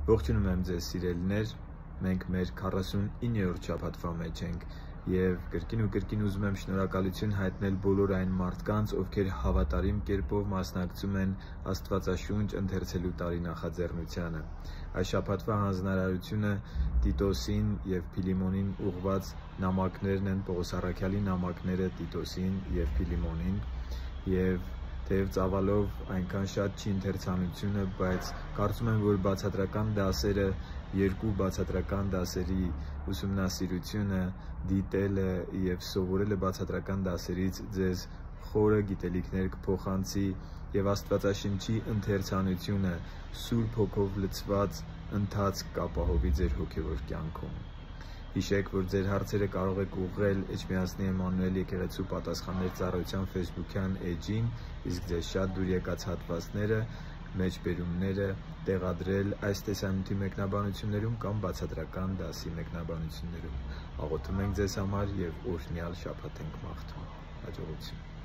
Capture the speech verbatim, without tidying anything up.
Ողջունում եմ ձեզ սիրելիներ, մենք մեր քառասունիններորդ շաբաթվա մեջ ենք եւ կրկին ու կրկին ուզում եմ շնորհակալություն հայտնել բոլոր այն մարդկանց, ովքեր հավատարիմ կերպով մասնակցում են Աստվածաշունչ ընթերցելու տարի նախաձեռնությանը։ Այս շաբաթվա հանձնարարությունը Տիտոսին եւ Փիլիմոնին ուղղված նամակներն են, Պողոս առաքյալի նամակները Տիտոսին եւ Փիլիմոնին, եւ թեև ծավալով այնքան շատ չի ընթերցանությունը, բայց կարծում եմ, որ բացատրական դասերը, երկու բացատրական դասերի ուսումնասիրությունը, դիտելը եւ սովորելը բացատրական դասերից ձեզ խորը գիտելիքներ կփոխանցի եւ Աստվածաշնչի ընթերցանությունը Սուրբ Հոգով լցված ընթացք կապահովի ձեր հոգեվոր կյանքում։ Հիշեք, որ ձեր հարցերը կարող եք ուղղել Էջմիածնի Էմանուել եկեղեցու պատասխաններ ծառայության Facebook-յան էջին, իսկ ձեզ շատ դուր եկած հատվածները, մեջբերումները տեղադրել այս տեսանյութի մեկնաբանություններում կամ բացատրական դասի մեկնաբանություններում։ Աղոթում ենք ձեզ համար եւ օրհնյալ շաբաթ ենք մաղթում։ Հաջողություն։